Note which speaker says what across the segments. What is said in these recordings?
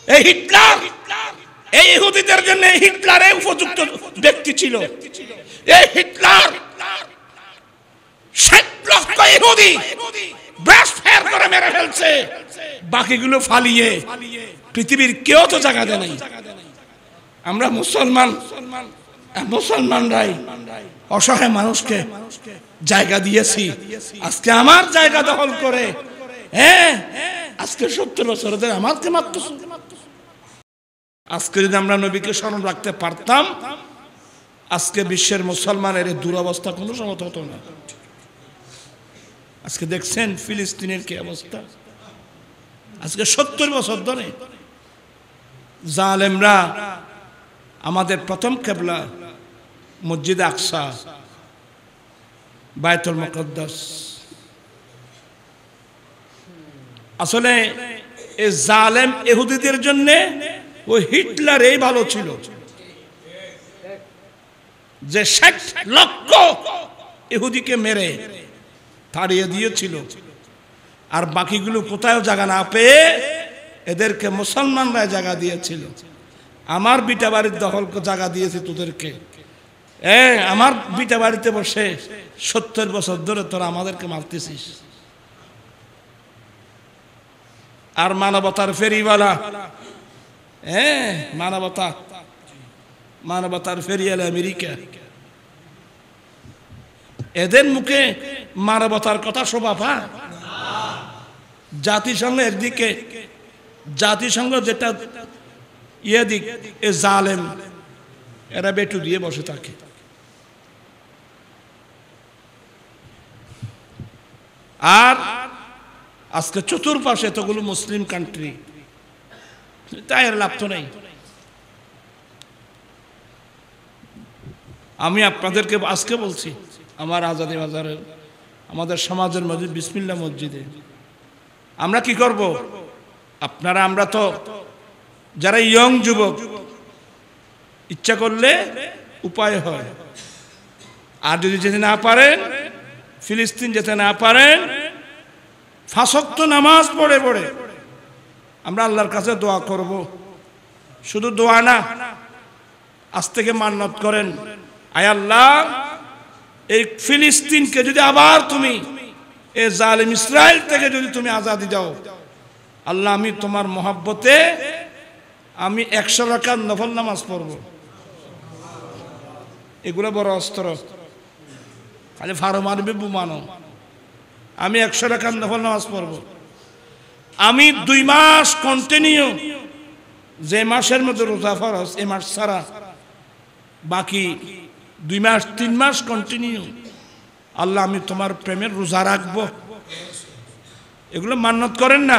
Speaker 1: এই হিটলার এই ইহুদিদের জন্য হিটলারে উপযুক্ত ব্যক্তি ছিল। এই হিটলার 60 লক্ষ ইহুদি ব্রাশ ফায়ার করে মেরে ফেলছে, বাকিগুলো ফালিয়ে পৃথিবীর কেউ তো জায়গা দেয় নাই। আমরা মুসলমানরাই অসহায় মানুষকে জায়গা দিয়েছি। আজকে আমার জায়গা দখল করে আজকে 70 বছর ধরে আমাকে মারতেছে। আজকে যদি আমরা নবীকে স্মরণ রাখতে পারতাম, আজকে বিশ্বের মুসলমানের এই দুরবস্থা কোনো সময় হতো না। আজকে দেখছেন ফিলিস্তিনের কি অবস্থা। আজকে 70 বছর ধরে জালেমরা আমাদের প্রথম কিবলা মসজিদ আকসা, বায়তুল মুকদ্দাস, আসলে এই জালেম ইহুদিদের জন্য ওই হিটলার এই ভালো ছিল যে 60 লক্ষ ইহুদিকে মেরে তাড়িয়ে দিয়েছিল, আর বাকিগুলো কোথাও জায়গা না পেয়ে এদেরকে মুসলমানরা জায়গা দিয়েছিল। আমার বিটা বাড়ির দখল জায়গা দিয়েছে তোদেরকে, আমার বিটা বাড়িতে বসে 70 বছর ধরে তোরা আমাদেরকে মারতেছিস। আর মানবতার ফেরিওয়ালা, মানবতার ফেরিওয়ালা আমেরিকা, এদের মুখে মানবতার কথা শোভা পায়? জাতিসংঘ একদিকে, জাতিসংঘ যেটা দিক, এ জালেম, এরা বেটু দিয়ে বসে থাকে। আর আজকে চতুর্পাশে এতগুলো মুসলিম কান্ট্রি, তাই এর লাভ তো নেই। আমি আপনাদেরকে আজকে বলছি, আমার আজাদি বাজারের আমাদের সমাজের মসজিদ বিসমিল্লাহ মসজিদে আমরা কি করব? আপনারা, আমরা তো যারা ইয়ং যুবক, ইচ্ছা করলে উপায় হয়। আর যদি যেতে না পারেন, ফিলিস্তিন যেতে না পারেন, 5 ওয়াক্ত নামাজ পড়ে পড়ে আমরা আল্লাহর কাছে দোয়া করব। শুধু দোয়া না, আজ থেকে মান্নত করেন, আয় আল্লাহ, এই ফিলিস্তিনকে যদি আবার তুমি এই জালিম ইসরায়েল থেকে যদি তুমি আজাদি দাও, আল্লাহ আমি তোমার মহব্বতে আমি 100 রাকাত নফল নামাজ পড়ব। এগুলো বড় অস্ত্র, খালি ফারো মারবে বুমানো। আমি 100 রাকাত নফল নামাজ পড়ব। আমি 2 মাস কন্টিনিউ, যে মাসের মধ্যে রোজা ফরজ, এই মাস ছাড়া বাকি 2 মাস 3 মাস কন্টিনিউ, আল্লাহ আমি তোমার প্রেমের রোজা রাখবো। এগুলো মান্নত করেন না,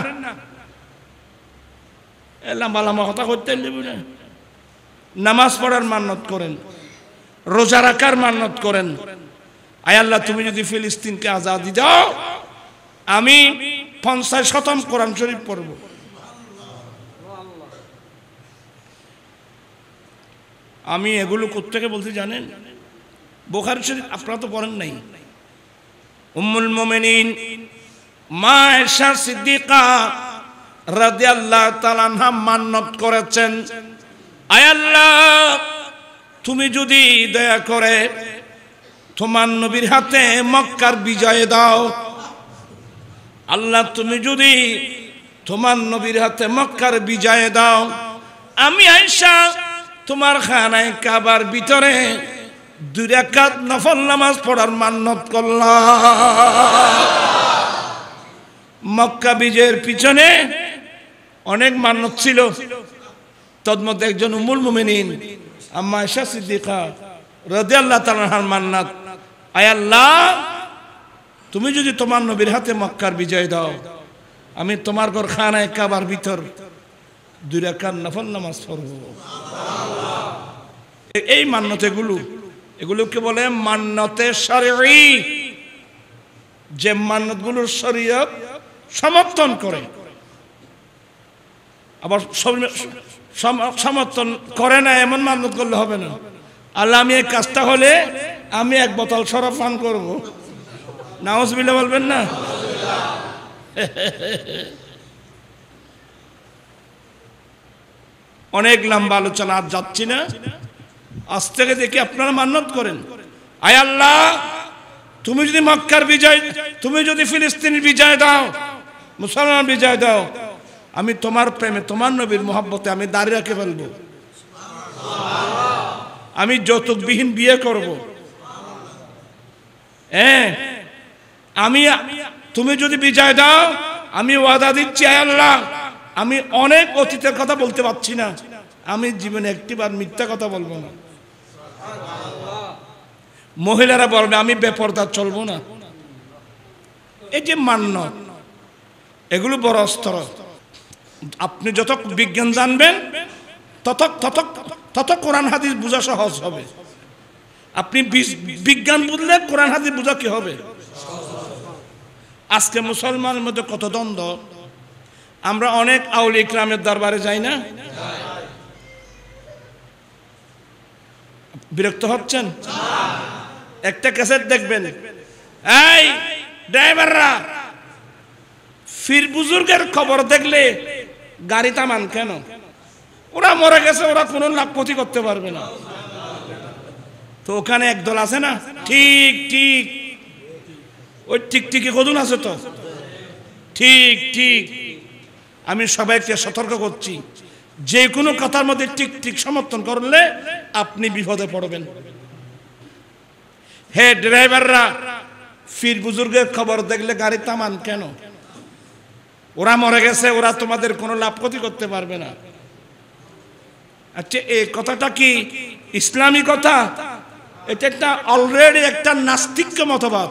Speaker 1: লম্বা লম্বা কথা করতে না। নামাজ পড়ার মান্নত করেন, রোজা রাখার মান্নত করেন। আয় আল্লাহ, তুমি যদি ফিলিস্তিনকে আজাদি দাও, আমি 50 খতম কোরআন শরীফ পড়ব। আমি এগুলো কোত্থেকে বলতে জানেন? বুখারী শরীফ আপনারা তো পড়েন নাই। উম্মুল মুমিনিন মা আয়েশা সিদ্দিকা রাদিয়াল্লাহু তাআলা আনহা মান্নত করেছেন, আয় আল্লাহ, তুমি যদি দয়া করে তোমার নবীর হাতে মক্কার বিজয় দাও, আল্লাহ তুমি যদি তোমার নবীর হাতে মক্কার বিজয় দাও, আমি আয়েশা তোমার খানায় কাবার ভিতরে 2 রাকাত নফল নামাজ পড়ার মান্নত করলাম। মক্কা বিজয়ের পিছনে অনেক মান্নত ছিল, তন্মধ্যে একজন উম্মুল মুমিনিন আম্মা আয়েশা সিদ্দিকা রাদিয়াল্লাহু তাআলা আনহার মান্নাত, আয় আল্লাহ, তুমি যদি তোমার নবীর হাতে মক্কার বিজয় দাও, আমি তোমার ঘর খানায় কাবার ভিতর 2 রাকাত নফল নামাজ পড়ব। এই মান্নত, এগুলোকে বলে মান্নতে শরঈ, যে মান্নতগুলোর শরীয়ত সমর্থন করে। আবার সমর্থন করে না এমন মান্নত করলে হবে না। আল্লাহ, আমি এই কাজটা হলে আমি 1 বোতল শরাব পান করব। নাউজুবিল্লাহ বলবেন না? অনেক লম্বা আলোচনা আর যাচ্ছি না। আজ থেকে দেখি আপনারা মান্নত করেন, আয় আল্লাহ তুমি যদি মক্কার বিজয়, তুমি যদি ফিলিস্তিনের বিজয় দাও, মুসলমান বিজয় দাও, আমি তোমার প্রেমে তোমার নবীর মোহাব্বতে আমি দাঁড়িয়ে রেখে ফেলবো, আমি যৌতুকবিহীন বিয়ে করব। হ্যাঁ, আমি তুমি যদি বিজয় দাও, আমি ওয়াদা দিচ্ছি আয় আল্লাহ আমি অনেক অতীতের কথা বলতে পারছি না, আমি জীবনে একটিবার মিথ্যা কথা বলবো না। মহিলারা বলবে আমি বেপরদা চলবো না। এই যে মান্যত, এগুলো বড় অস্ত্র। আপনি যত বিজ্ঞান জানবেন তত কোরআন হাদিস বোঝা সহজ হবে। আপনি বিজ্ঞান বুঝলে কোরআন হাদিস বোঝা কি হবে? আজকে মুসলমানের মধ্যে কত দ্বন্দ্ব। আমরা অনেক আউলি ইকরামের দরবারে যাই না? বিরক্ত হচ্ছেন? একটা ক্যাসেট দেখবেন, এই ড্রাইভাররা ফির বুজুর্গের খবর দেখলে গাড়ি থামান কেন? ওরা মরে গেছে, ওরা কোনো লাভ ক্ষতি করতে পারবে না। তো ওখানে একদল আছে না, ঠিক ঠিক ওই টিকটিকি কদুন আছে তো, ঠিক ঠিক। আমি সবাইকে সতর্ক করছি, যে কোনো কথার মধ্যে টিক টিক সমর্থন করলে আপনি বিপদে পড়বেন। হে ড্রাইভাররা ফির বুজুর্গের খবর দেখলে গাড়ি থামান কেন? ওরা মরে গেছে, ওরা তোমাদের কোনো লাভ ক্ষতি করতে পারবে না। আচ্ছা, এই কথাটা কি ইসলামী কথা? এটা একটা অলরেডি একটা নাস্তিক্য মতবাদ।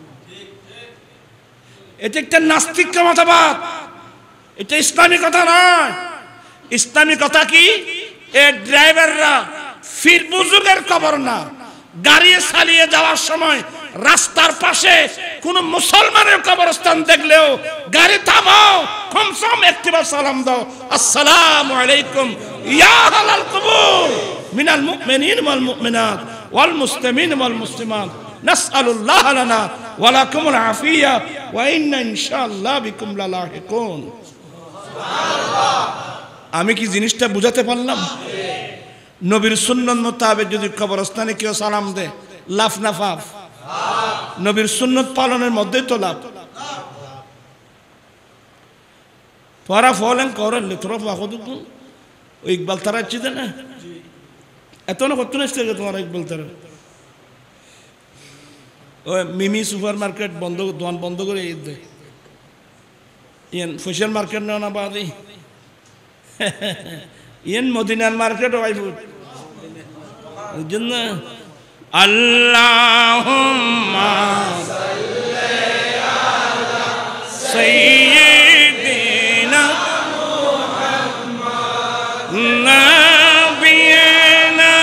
Speaker 1: এটা একটা নাস্তিক্য মতবাদ, এটা ইসলামী কথা নয়। ইসলামী কথা কি? এই ড্রাইভাররা ফির বুজুর্গের খবর না, গাড়ি চালিয়ে যাওয়ার সময় রাস্তার পাশে কোন মুসলমানের কবরস্থান দেখলেও গাড়ি থামাও, কমসম একটিবার সালাম দাও, আসসালামু আলাইকুম ইয়া আহলাল কুবুর মিনাল মুমিনিন ওয়াল মুমিনাত ওয়াল মুসলিমিন ওয়াল মুসলিমাত নাসআলুল্লাহ লানা ওয়া লাকুমুল আফিয়া ওয়া ইন্না ইনশাআল্লাহ বিকুম লালাহিকুন। সুবহানাল্লাহ। আমি কি জিনিসটা বুঝাতে পারলাম? নবীর সুন্নত মোতাবেক যদি কবরস্থানে কেউ সালাম দেয়, লাফ না ফাফ? নবীর সুন্নত পালনের মধ্যেই তো লাভ। তোরা ফলেন করেন তোরা ফাঁকু ওই ইকবাল তারা চিতে না, এত না কত না তোমার ইকবাল তারা ওই মিমি সুপার মার্কেট বন্ধ, দোকান বন্ধ করে ইয়েন ফসল মার্কেট না বাদি ইয়েন মদিনার মার্কেট ওয়াই ফুড জন্য আল্লাহুম্মা সাল্লি আলা সাইয়্যিদিনা মুহাম্মদ নাবিয়িনা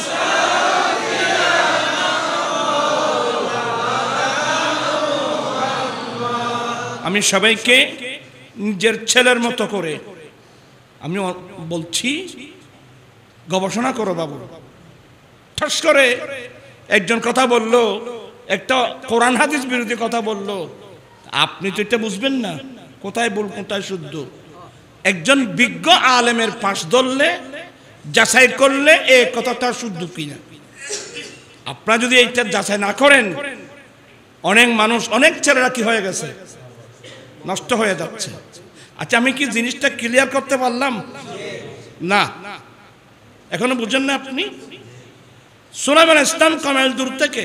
Speaker 1: আমি সবাইকে নিজের ছেলের মতো করে আমি বলছি, গবেষণা করো বাবু। ঠাস করে একজন কথা বলল, একটা কোরআন হাদিস বিরোধী কথা বলল, আপনি তো এটা বুঝবেন না কোথায় ভুল কোথায় শুদ্ধ। একজন বিজ্ঞ আলেমের পাশ ধরলে যাচাই করলে এই কথাটা শুদ্ধ কিনা। আপনারা যদি এইটা যাচাই না করেন, অনেক মানুষ, অনেক ছেলেরা কি হয়ে গেছে, নষ্ট হয়ে যাচ্ছে। আচ্ছা, আমি কি জিনিসটা ক্লিয়ার করতে পারলাম? না, এখনো বুঝেন না আপনি? সুলাইমান ইসলাম কমাইল দূর থেকে,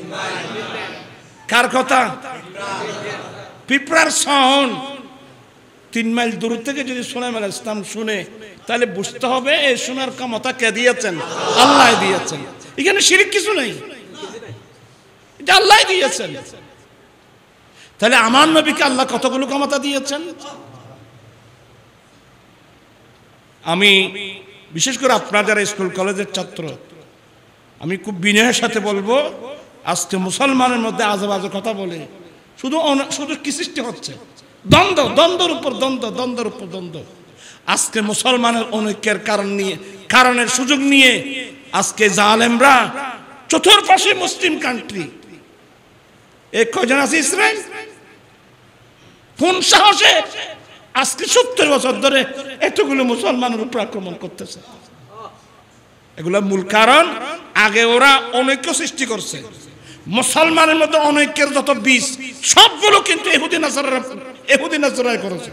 Speaker 1: কার কথা? পিঁপড়ার সহন 3 মাইল দূর থেকে যদি সুলাইমান ইসলাম শুনে, তাহলে বুঝতে হবে এই শোনার ক্ষমতা কে দিয়েছেন? আল্লাহ দিয়েছেন। এখানে শিরক কিছু নেই, এটা আল্লাহ দিয়েছেন। তাহলে আমার নবীকে আল্লাহ কতগুলো ক্ষমতা দিয়েছেন। আমি বিশেষ করে আপনারা যারা স্কুল কলেজের ছাত্র, আমি খুব বিনয়ের সাথে বলবো, আজকে মুসলমানের মধ্যে আজে বাজে কথা বলে শুধু কি সৃষ্টি হচ্ছে? দ্বন্দ্ব, দ্বন্দ্বের উপর দ্বন্দ্ব, দ্বন্দ্বের উপর দ্বন্দ্ব। আজকে মুসলমানের অনৈক্যের কারণের সুযোগ নিয়ে আজকে জালেমরা চতুর্পাশে মুসলিম কান্ট্রি, এই কয়জন আছে ইসরায়েল, কোন সাহসে আজকে 70 বছর ধরে এতগুলো মুসলমানের উপর আক্রমণ করতেছে। এগুলোর মূল কারণ আগে ওরা অনৈক্য সৃষ্টি করছে। মুসলমানের মধ্যে অনৈক্যের যত বীজ সবগুলো কিন্তু ইহুদি নাসারাই করেছে।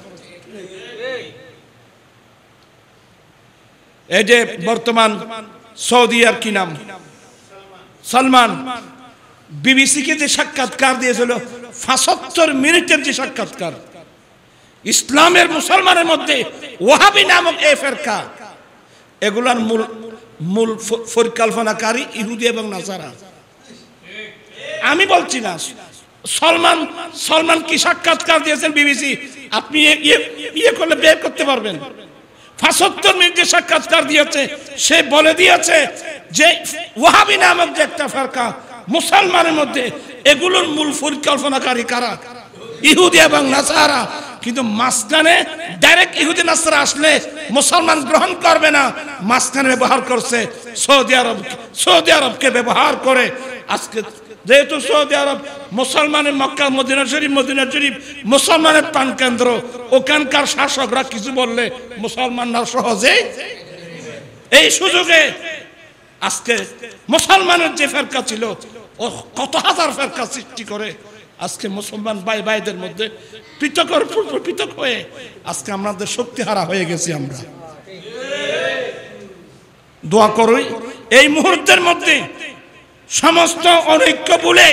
Speaker 1: এই যে বর্তমান সৌদি আর কি নাম সালমান বিবিসিকে যে সাক্ষাৎকার দিয়েছিল ৭৫ মিনিটের যে সাক্ষাৎকার, ইসলামের মুসলমানের মধ্যে ওয়াহাবি নামক এই ফিরকা, এগুলার মূল পরিকল্পনাকারী ইহুদি এবং নাসারা। আমি বলছি না, সলমান কি সাক্ষাৎকার দিয়েছেন বিবিসি, আপনি ইয়ে করলে বের করতে পারবেন। ৭৫ মিনিট যে সাক্ষাৎকার দিয়েছে সে বলে দিয়েছে যে ওয়াহাবি নামক যে একটা ফিরকা মুসলমানের মধ্যে, এগুলোর মূল পরিকল্পনাকারী কারা? ইহুদি এবং নাসারা। কিন্তু মাঝখানে ডাইরেক্ট ইহুদি নাসারা আসলে মুসলমান গ্রহণ করবে না, মাঝখানে ব্যবহার করছে সৌদি আরবকে ব্যবহার করে। আজকে যেহেতু সৌদি আরব মুসলমানের মক্কা মদিনা শরীফ মুসলমানের প্রাণকেন্দ্র, ওখানকার শাসকরা কিছু বললে মুসলমানরা সহজে এই সুযোগে আজকে মুসলমানের যে ফিরকা ছিল ও কত হাজার ফিরকা সৃষ্টি করে আজকে মুসলমান ভাইদের মধ্যে পৃথক হয়ে আজকে আমাদের শক্তিহারা হয়ে গেছি। আমরা দোয়া করি এই মুহূর্তের মধ্যে সমস্ত অনৈক্য ভুলে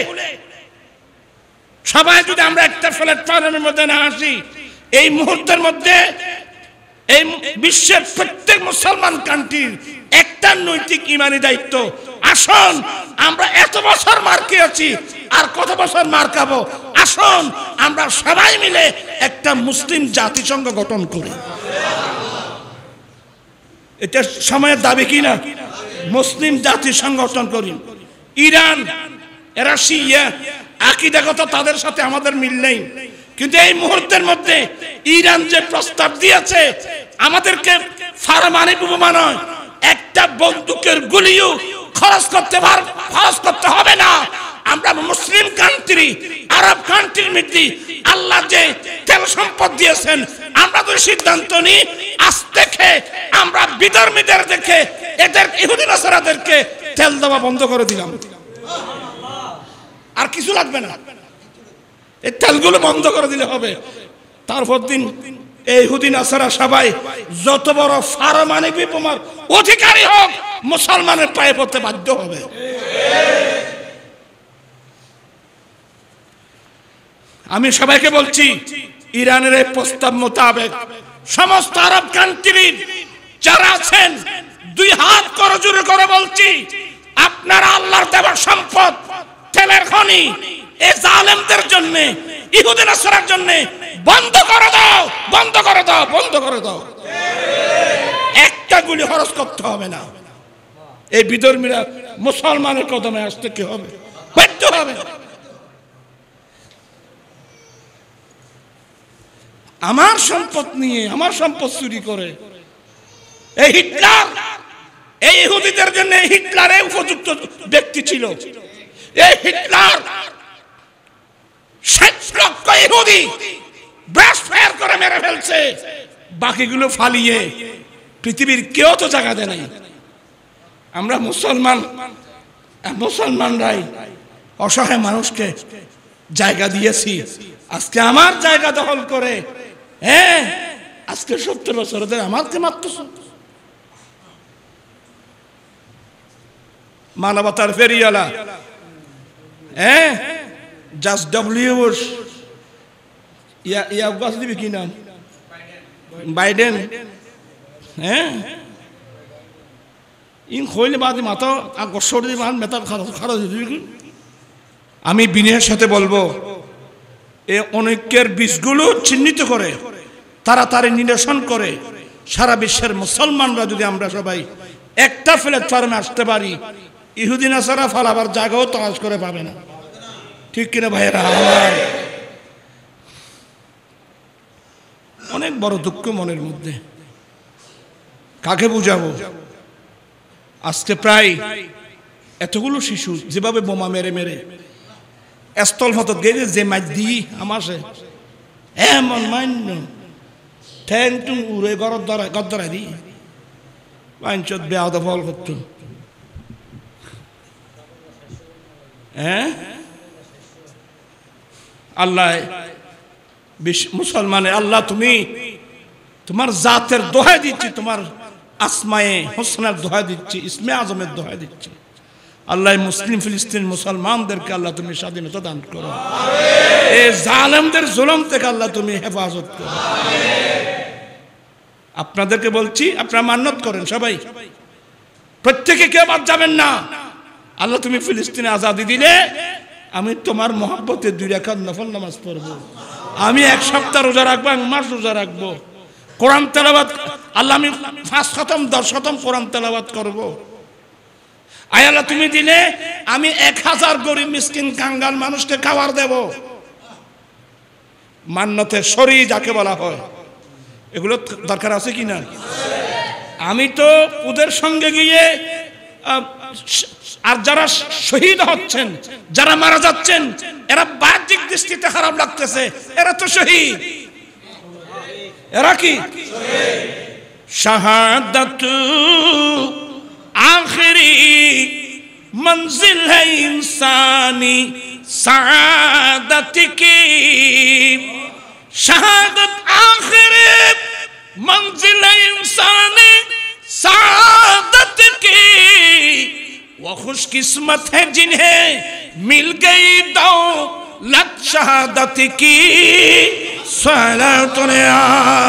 Speaker 1: সবাই যদি আমরা একটা প্ল্যাটফর্মের মধ্যে না আসি, এই মুহূর্তের মধ্যে এই বিশ্বের প্রত্যেক মুসলমান কান্ট্রির একটা নৈতিক ইমানি দায়িত্ব, আসুন আমরা এত বছর মার খেয়েছি আর কত বছর মার খাবো, আসুন আমরা সবাই মিলে একটা মুসলিম জাতিসংঘ গঠন করি। এটা সময়ের দাবি কি না? মুসলিম জাতিসংঘ গঠন করি। ইরান এরা শিয়া, আকীদাগত তাদের সাথে আমাদের মিল নেই, কিন্তু এই মুহূর্তের মধ্যে ইরান যে প্রস্তাব দিয়েছে আমাদেরকে পারমাণবিক বোমা নয়, একটা বন্দুকের গুলিও খরচ করতে হবে না। আমরা মুসলিম কান্ট্রি, আরব কান্ট্রির মধ্যে আল্লাহ যে তেল সম্পদ দিয়েছেন, আমরা তো সিদ্ধান্ত নিই আজ থেকে আমরা বিধর্মীদের দেখে এদের ইহুদি নাসারাদেরকে তেল দেওয়া বন্ধ করে দিলাম, আর কিছু লাগবে না, এই তেলগুলো বন্ধ করে দিলে হবে। তারপর দিন এই ইহুদি নাসারা সবাই যত বড় পারমাণবিক বোমার অধিকারী হোক মুসলমানের পায়ে পড়তে বাধ্য হবে। আমি সবাইকে বলছি, ইরানের এই প্রস্তাব মোতাবেক সমস্ত আরব কান্ট্রির যারা আছেন 2 হাত করজোড়ে করে বলছি, আপনারা আল্লাহর দেওয়া সম্পদ তেলের খনি এই জালেমদের জন্য, ইহুদি নাসারার জন্য বন্ধ করে দাও, বন্ধ করে দাও, বন্ধ করে দাও। একটা গুলি খরচ করতে হবে না। এই বিধর্মীরা মুসলমানের কদমে আসতে কি হবে? বাধ্য হবে। আমার সম্পদ নিয়ে, আমার সম্পদ চুরি করে এই হিটলার, এই ইহুদিদের জন্য হিটলার উপযুক্ত ব্যক্তি ছিল। এই হিটলার 60 লক্ষ ইহুদি ব্রাশ ফায়ার করে মেরে ফেলছে, বাকিগুলো ফালিয়ে পৃথিবীর কেউ তো জায়গা দেয় নাই। আমরা মুসলমানরাই অসহায় মানুষকে জায়গা দিয়েছি। আজকে আমার জায়গা দখল করে, হ্যাঁ আজকে 70 বছর ধরে আমাকে মারতেছে। মানবতার ফেরিওয়ালা, হ্যাঁ জাস্ট ডব্লিউ বুশ, গাছ দিবি কি নাম, বাইডেন, হ্যাঁ ইন খইলে বাদে মাথা আগসর দিয়ে মান মেতা খারাপ দিবি। আমি বিনয়ের সাথে বলবো, এই অনৈক্যের বীজগুলো চিহ্নিত করে তাড়াতাড়ি নিরসন করে সারা বিশ্বের মুসলমানরা যদি আমরা সবাই একটা প্ল্যাটফর্মে আসতে পারি, ইহুদি নাসারা ফালাবার জায়গাও তলাশ করে পাবে না। ঠিক কিনা ভাইয়েরা? আমার অনেক বড় দুঃখ মনের মধ্যে, কাকে বুঝাবো? আজকে প্রায় এতগুলো শিশু যেভাবে বোমা মেরে মেরে স্থল হত গেলে যে মাছ দিই আমাসে এমন মান্য ঠ্যাং টুং উড়ে গদ্দরাই দি পাঞ্চত বেয়াদ ফল করত হ্যাঁ আল্লাহ মুসলমানের আল্লাহ তুমি তোমার জাতের দোহাই দিচ্ছি, তোমার আসমায়ে হোসনার দোহাই দিচ্ছি, ইসমে আজমের দোহাই দিচ্ছি। আল্লাহ মুসলিম ফিলিস্তিন মুসলমানদেরকে আল্লাহ তুমি স্বাধীনতা দান করো, এই জালেমদের জুলুম থেকে আল্লাহ তুমি হেফাজত করো। আপনাদেরকে বলছি আপনারা মান্নত করেন, সবাই প্রত্যেকে কেউ বাদ যাবেন না। আল্লাহ তুমি ফিলিস্তিনে আজাদি দিলে আমি তোমার মহব্বতে 2 রাকাত নফল নামাজ পড়বো, আমি 1 সপ্তাহ রোজা রাখবো, 1 মাস রোজা রাখবো, কোরআন তেলাওয়াত আল্লাহ আমি 5 খতম 10 খতম কোরআন তেলাওয়াত করবো। আয় আল্লাহ তুমি দিলে আমি 1000 গরিব মিসকিন কাঙ্গাল মানুষকে খাবার দেব। মান্নতের শরী যাকে বলা হয়, এগুলো দরকার আছে কি না? আমি তো ওদের সঙ্গে গিয়ে আর যারা শহীদ হচ্ছেন, যারা মারা যাচ্ছেন, এরা বাহ্যিক দৃষ্টিতে খারাপ লাগতেছে, এরা তো শহীদ। এরা কি শাহাদাত आखिरी मंजिल है इंसानी सादत की, शहादत आखिरी मंजिल है इंसानी सादत की, वो खुशकिस्मत है जिन्हें मिल गई दौलत शहादत की। सलातुन या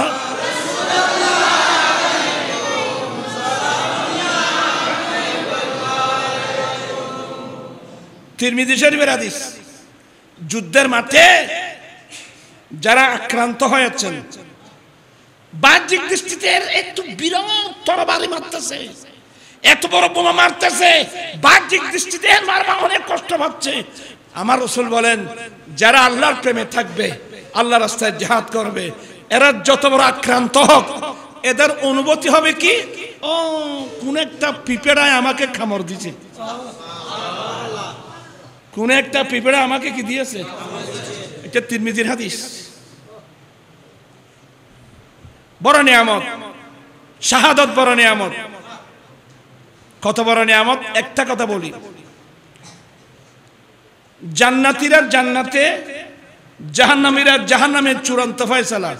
Speaker 1: তিরমিজি শরীফের হাদিস, যুদ্ধের মাঠে যারা আক্রান্ত হয়েছেন, বাহ্যিক দৃষ্টিতে একটু বিরাট তরবারি মারতেছে, এত বড় বোমা মারতেছে, বাহ্যিক দৃষ্টিতে মারবা অনেক কষ্ট পাচ্ছে। আমার রাসূল বলেন, যারা আল্লাহর প্রেমে থাকবে, আল্লাহর রাস্তায় জিহাদ করবে, এরা যত বড় আক্রান্ত হোক, এদের অনুভূতি হবে কি, ও কোন একটা পিঁপড়ায় আমাকে কামড় দিয়েছে, কোন একটা পিঁপড়া আমাকে কি দিয়েছে। এটা তিরমিজির হাদিস। বড় নিয়ামত শাহাদাত, বড় নিয়ামত। কত বড় নিয়ামত! একটা কথা বলি, জান্নাতীরা জান্নাতে, জাহান্নামীরা জাহান্নামের চূড়ান্ত ফয়সালা।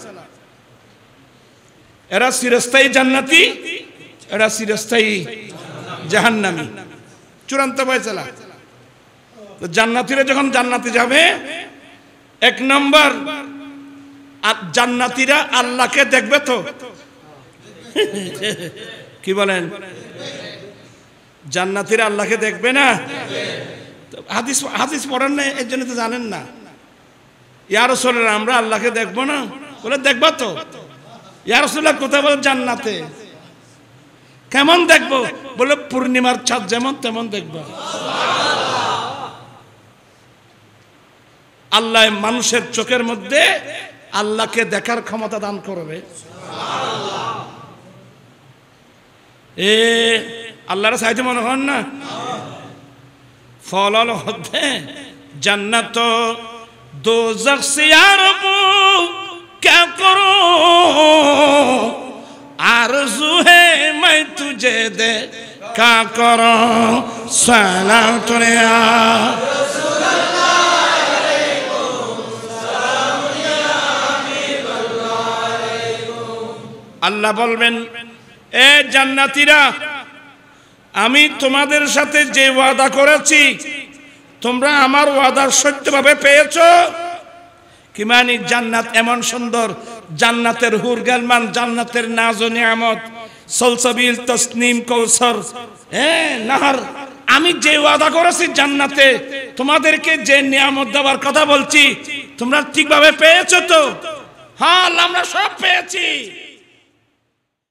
Speaker 1: এরা চিরস্থায়ী জান্নাতি, এরা চিরস্থায়ী জাহান্নামী, চূড়ান্ত ফয়সালা। জান্নাতীরা যখন জান্নাতে যাবে, 1 নম্বর জান্নাতীরা আল্লাহকে দেখবে তো কি বলেন? জান্নাতীরা আল্লাহকে দেখবে না? হাদিস হাদিস পড়েন না, এর জন্য তো জানেন না। ইয়া রাসূলুল্লাহ আমরা আল্লাহকে দেখবো না? বলে দেখবা তো। ইয়া রাসূলুল্লাহ কোথায়? বলে জান্নাতে। কেমন দেখবো? বলে পূর্ণিমার চাঁদ যেমন তেমন দেখবা। আল্লাহ মানুষের চোখের মধ্যে আল্লাহকে দেখার ক্ষমতা দান করবে। আল্লাহর সাইতে মনে হন না? ফল হতে জান্নাত দোজখ সে আরবু क्या करो आरज़ू है मैं तुझे दे क्या करो सलाम तुने আল্লাহ বলবেন, এ জান্নাতীরা, আমি তোমাদের সাথে যে ওয়াদা করেছি তোমরা আমার ওয়াদা সত্যভাবে পেয়েছো কি? মানে জান্নাত এমন সুন্দর, জান্নাতের হুর গালমান, জান্নাতের নাজ ও নিয়ামত, সলসাবিল, তসনিম, কৌসর, নাহার। আমি যে ওয়াদা করেছি জান্নাতে তোমাদেরকে যে নিয়ামত দেওয়ার কথা বলছি, তোমরা ঠিকভাবে পেয়েছো তো? হ্যাঁ, আমরা সব পেয়েছি।